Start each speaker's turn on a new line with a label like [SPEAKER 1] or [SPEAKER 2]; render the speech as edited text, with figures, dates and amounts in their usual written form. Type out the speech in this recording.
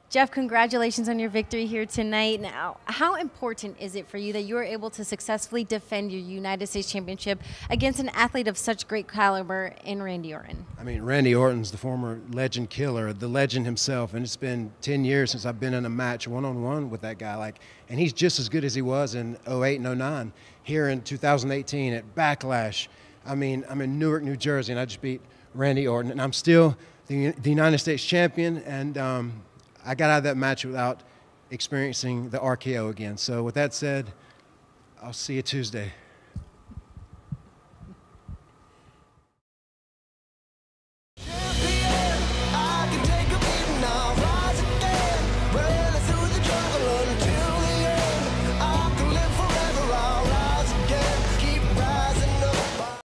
[SPEAKER 1] Jeff, congratulations on your victory here tonight. Now, how important is it for you that you were able to successfully defend your United States Championship against an athlete of such great caliber in Randy Orton?
[SPEAKER 2] I mean, Randy Orton's the former legend killer, the legend himself, and it's been 10 years since I've been in a match one-on-one with that guy. And he's just as good as he was in '08 and '09 here in 2018 at Backlash. I mean, I'm in Newark, New Jersey, and I just beat Randy Orton, and I'm still the United States champion, and I got out of that match without experiencing the RKO again. So with that said, I'll see you Tuesday.